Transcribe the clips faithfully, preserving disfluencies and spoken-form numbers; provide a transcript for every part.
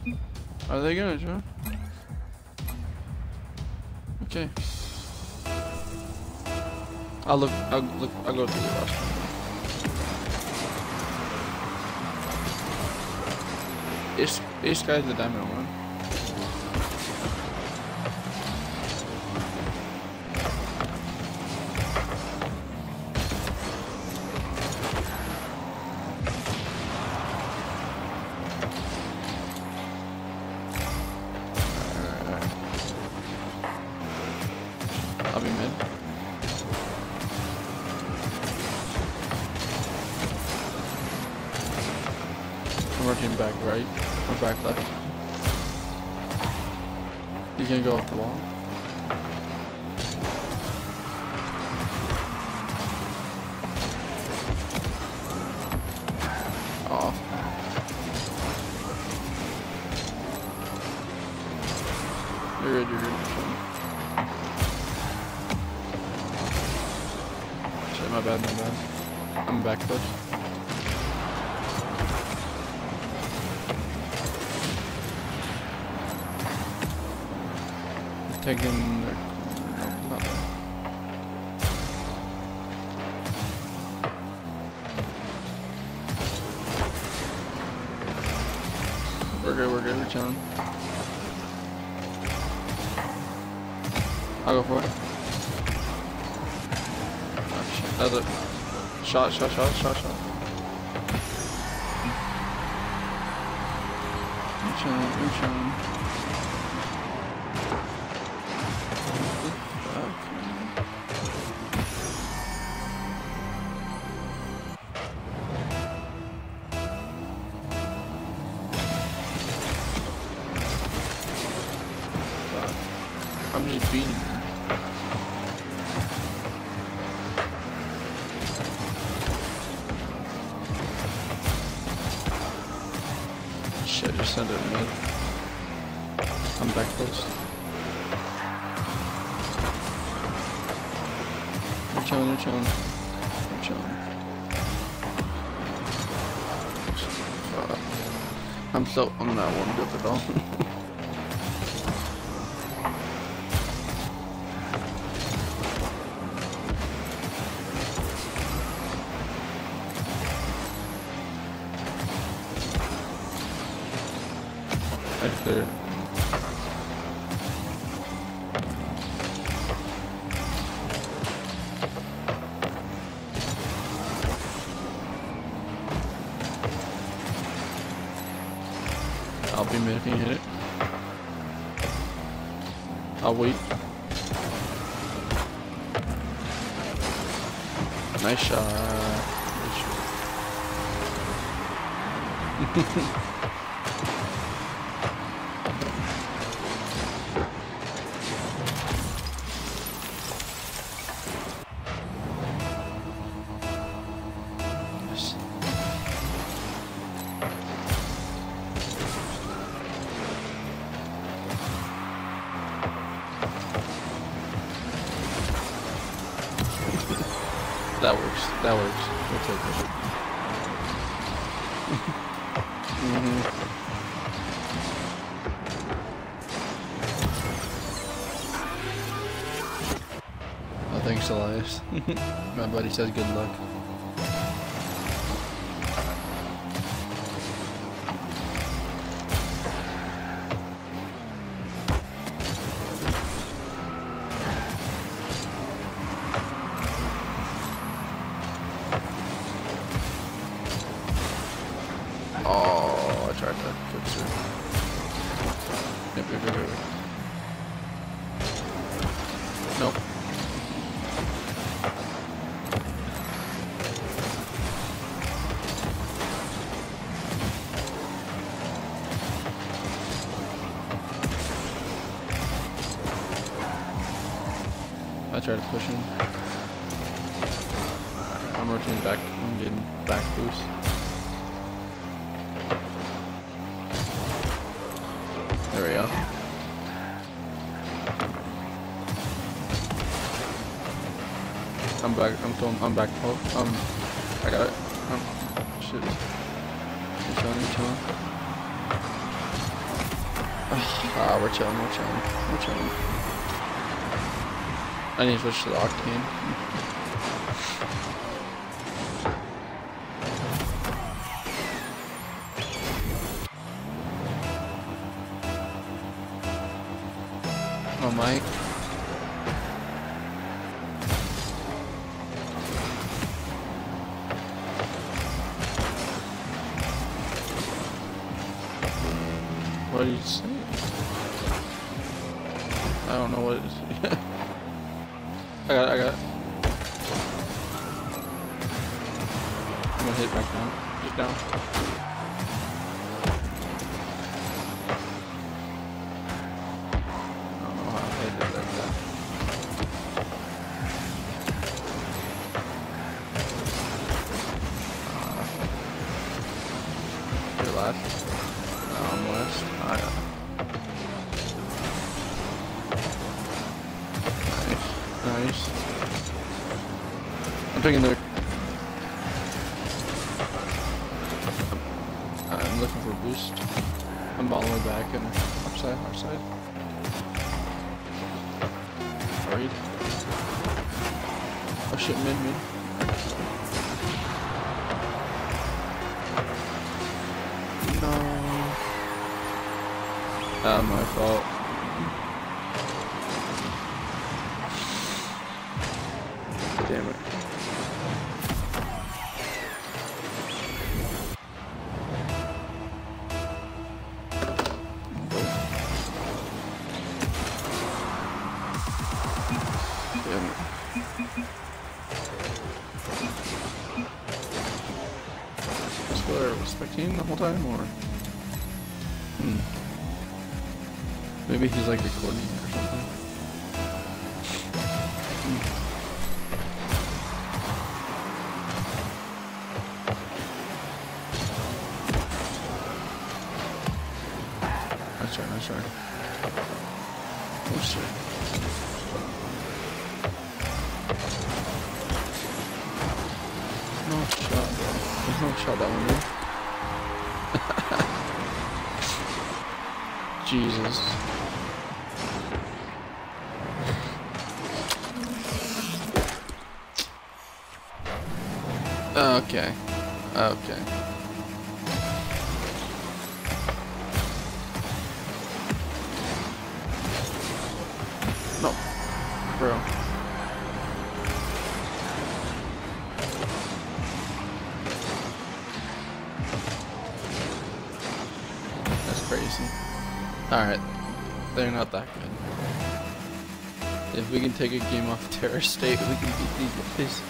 Are they gonna join? Okay. I'll look. I'll look. I'll go through the roster. This this guy's the diamond one. I'll be mid. I'm rotating back right or back left. He's gonna go off the wall. Off. You're good, you're good. Shit, my bad, my bad. I'm back push. Taking their no, not there. We're good, we're good, we're chilling. I'll go for it. Oh, shit. That's it. Shot, shot, shot, shot, shot. We're chilling, we're chilling. I'm just beating him. Shit, just send it mid. I'm back close. You're chilling, you're chilling. You're chilling. Uh, I'm so, I'm not warmed up at all. Right there. I'll be mid if you hit it. I'll wait. Nice shot. Good shot. That works. That works. We'll take it. mm-hmm. Oh, thanks, Elias. My buddy says good luck. Oh, I tried that. Good sir. Yep, yep, yep, yep. Nope. I tried to push him. I'm rotating back. I'm getting back boost. There we go. I'm back. I'm throwing. I'm back. Oh, um, I got it. Um, shit. You're chilling. You're chilling. Ah, we're chilling, we're chilling, we're chilling. I need to switch to the Octane. Oh, Mike. What did you say? I don't know what it is. I got it, I got it. I'm gonna hit it back down. Just down. I don't know how I hit it like that. Uh, you're last. No, I'm last. I know. Nice. I'm taking the. I'm looking for a boost. I'm all the way back and upside, upside. Afraid. Oh shit, mid, mid. No. Not my fault. Damn it. Damn it. Was Blair respecting the whole time, or? Hmm. Maybe he's like recording or something. Hmm. Nice try, nice try. Oh shit. No shot, bro. There's no shot that one, dude. Jesus. Okay. Okay. No. Bro. That's crazy. Alright. They're not that good. If we can take a game off Terror State, we can beat these guys.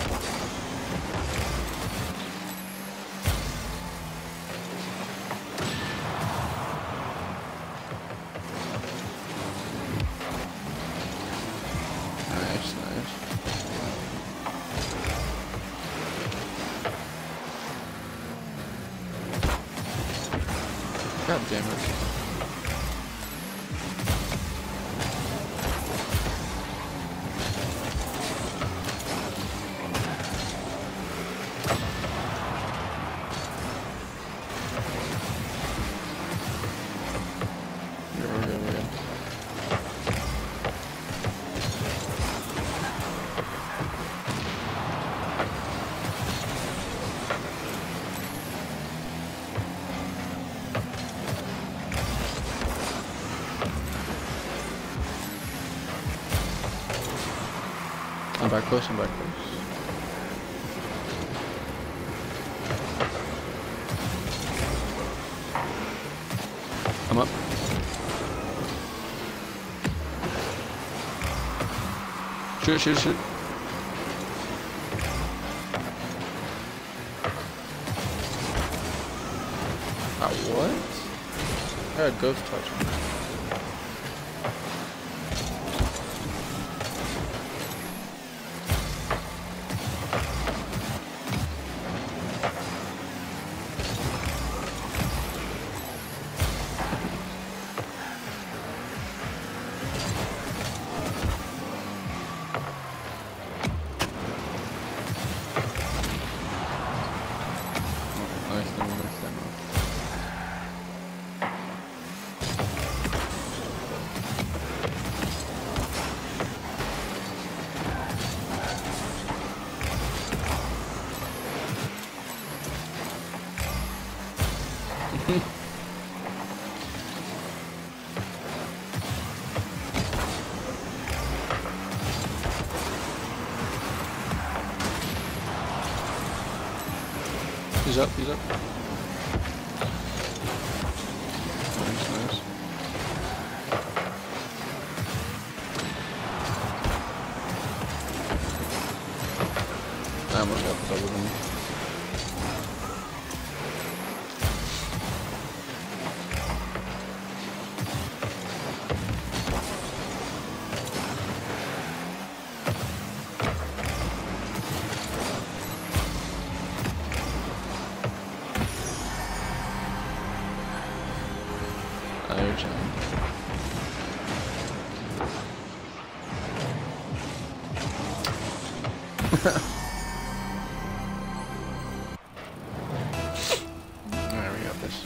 Nice, nice. God damn it. I'm back close, I'm back close. I'm up. Shoot, shoot, shoot. Ah, what? I got a ghost touch on that. Nice demo, nice demo. He's up, he's up. Nice, nice. I almost got the double down. You're chilling. Alright, we got this.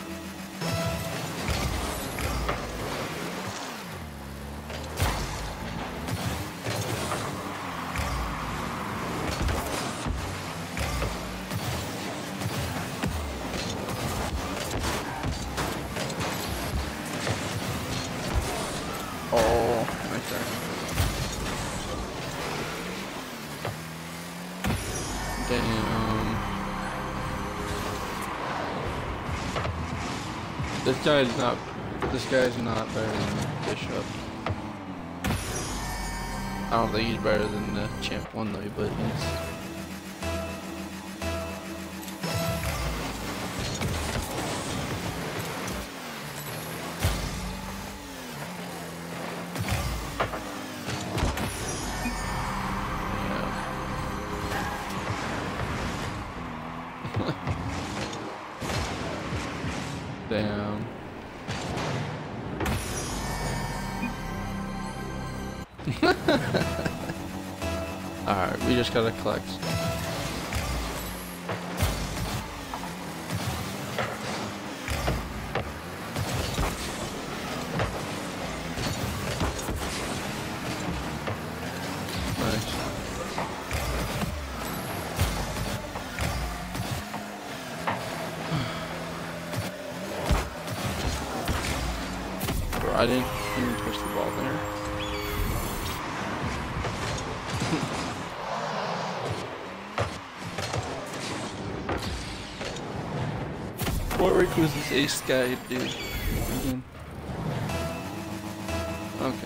Oh, right there. Damn. This guy's not. This guy's not better than Bishop. I don't think he's better than the champ one though, but he's. Damn. Alright, we just gotta collect. Nice. Bro, I didn't even touch the ball there. What rank was this ace guy, dude? Mm-hmm. Okay.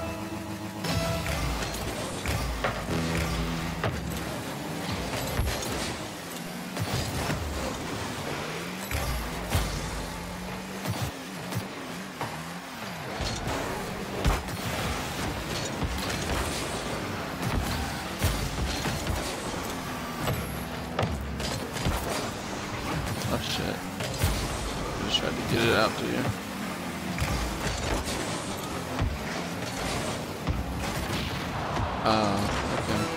Oh shit. Just tried to get it out to you. Uh, okay.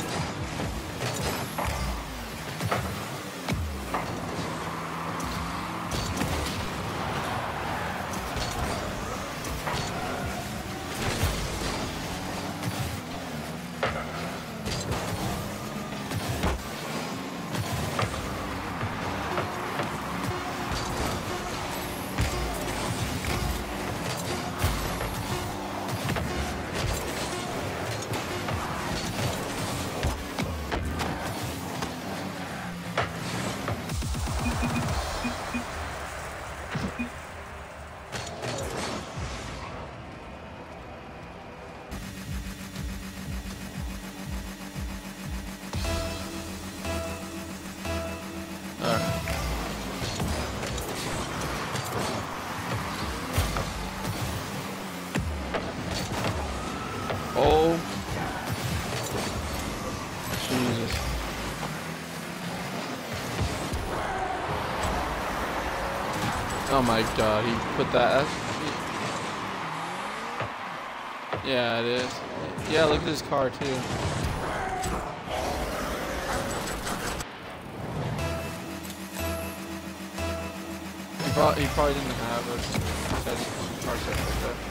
Oh, Jesus. Oh my God, he put that. Yeah, it is. Yeah, look at his car too. He probably, he probably didn't have a setting, car set like that.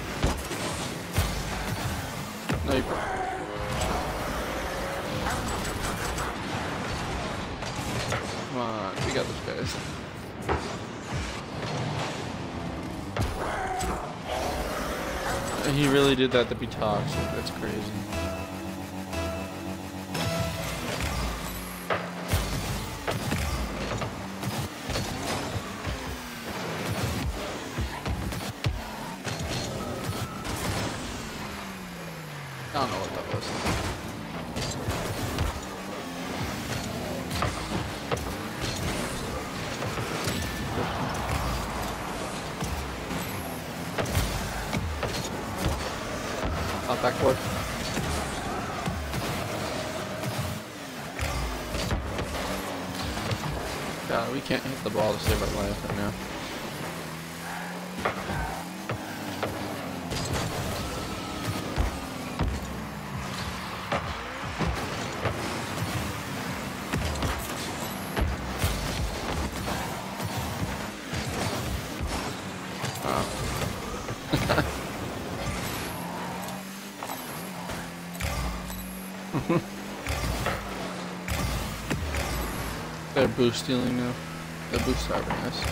No, you Come on, we got this, guys. He really did that to be toxic. That's crazy. don't know what that was. Not backward. God, we can't hit the ball to save our life right now. They're boost stealing now. The boosts are very nice.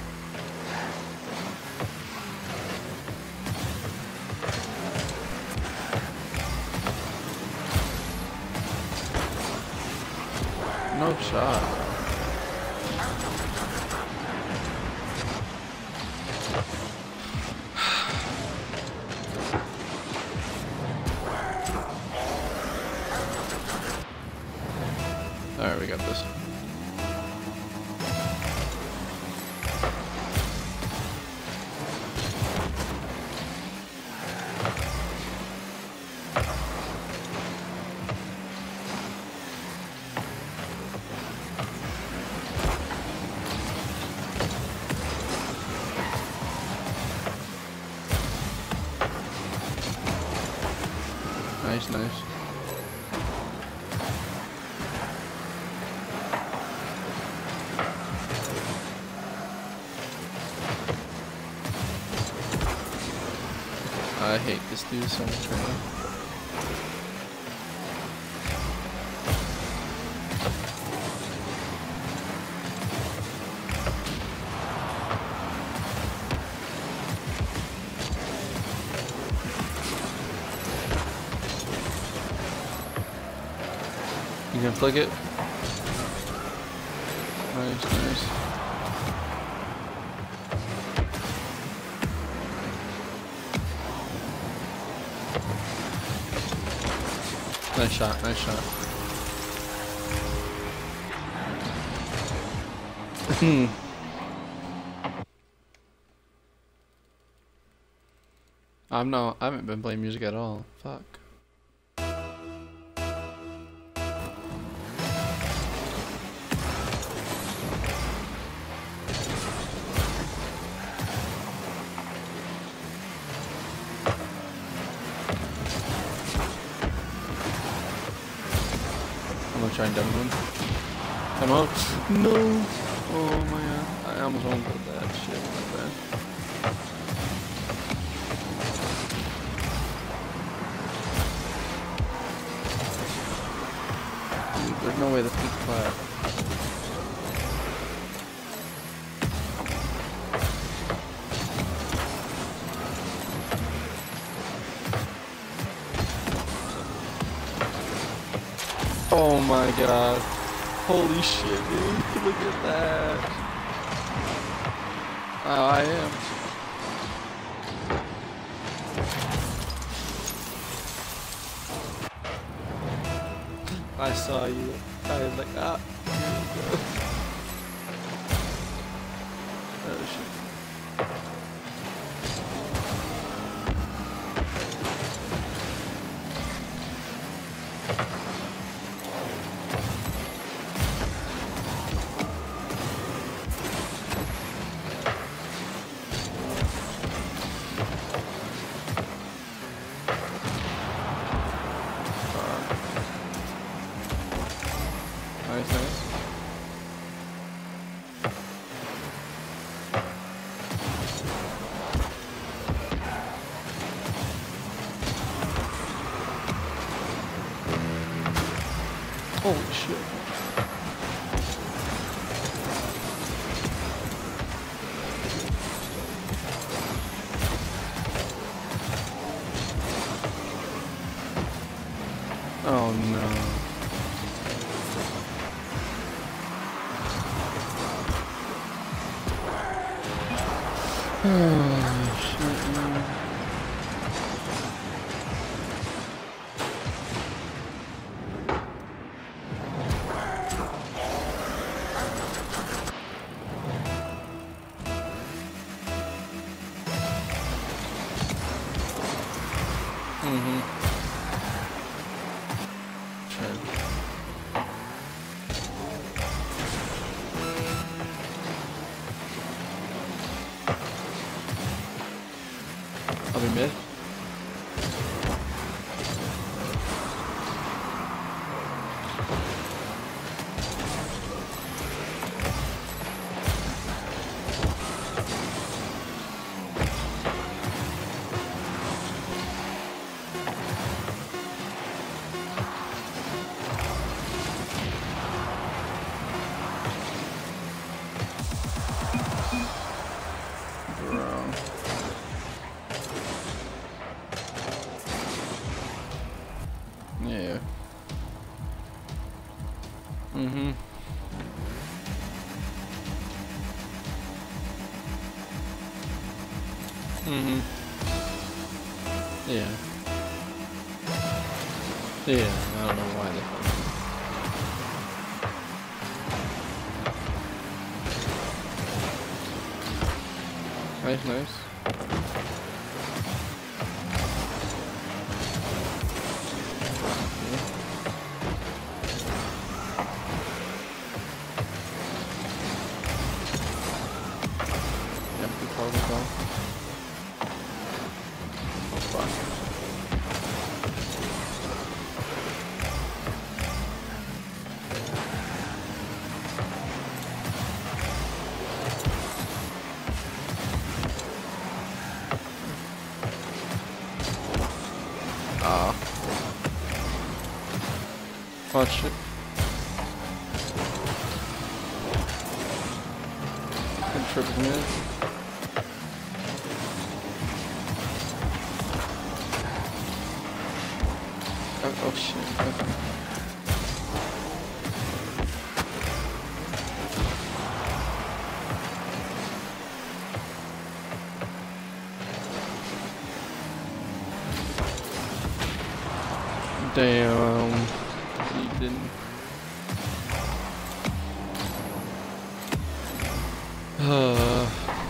No shot. Alright, we got this. Nice, nice. I hate this dude so much right now. You can flick it. Nice, nice. Nice shot, nice shot. I'm no, I haven't been playing music at all. Fuck. I'm gonna try and demo him. Come out. No! Oh my god. I almost won't put that shit like that. Dude, there's no way this keeps flat. Oh my god. Holy shit, dude. Look at that. Oh, I am. I saw you. I was like, ah, here we go. Oh shit. Nice, nice. Holy shit. Oh no. Oh shit, man. Mm-hmm. True. I'll be mid. Yeah. Mm-hmm. Mm-hmm. Yeah. Yeah, I don't know why they Nice, nice. Empty protocol. Oh, fuck. Ah. Watch it. Good triple mid. Oh, oh shit. Okay. Damn. He didn't. Uh.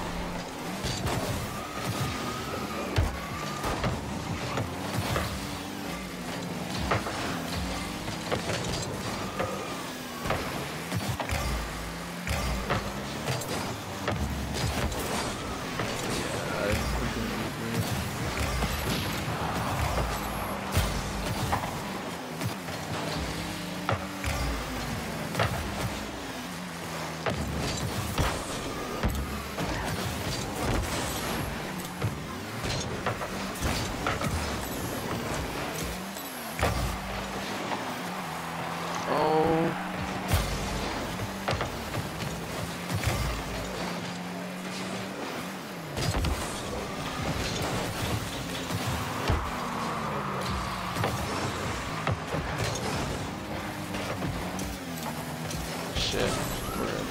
Oh. Shit. Weird.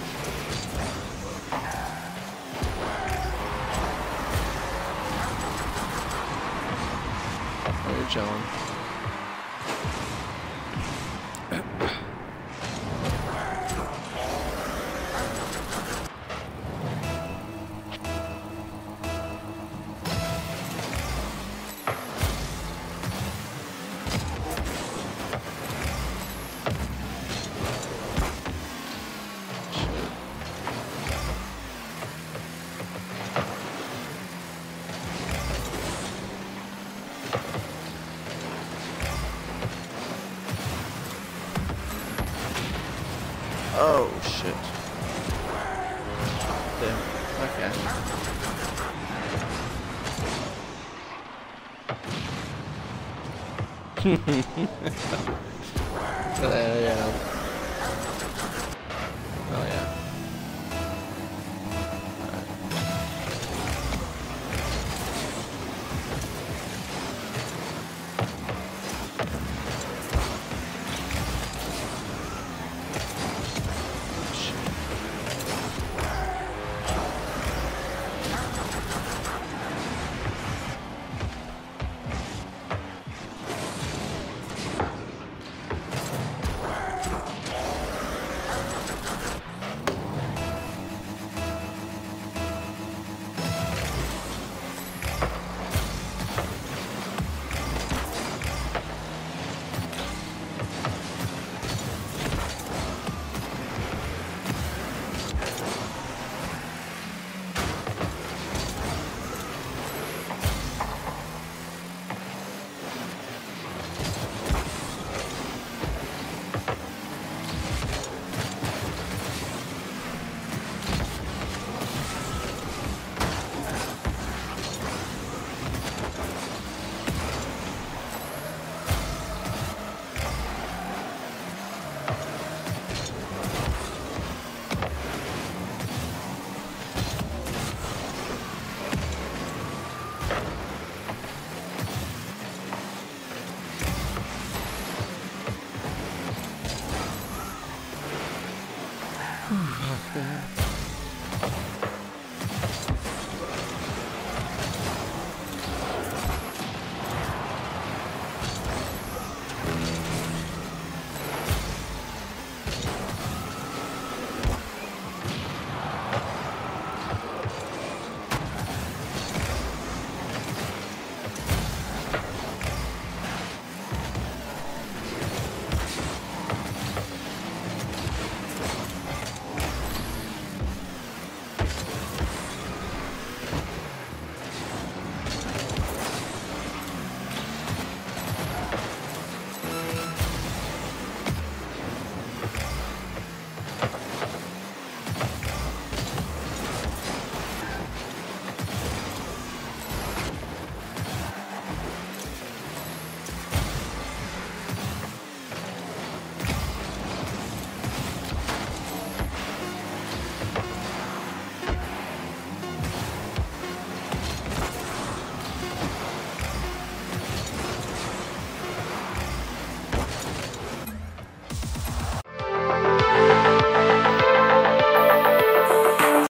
Oh, you're chilling. Oh shit. Damn. Okay. uh, yeah.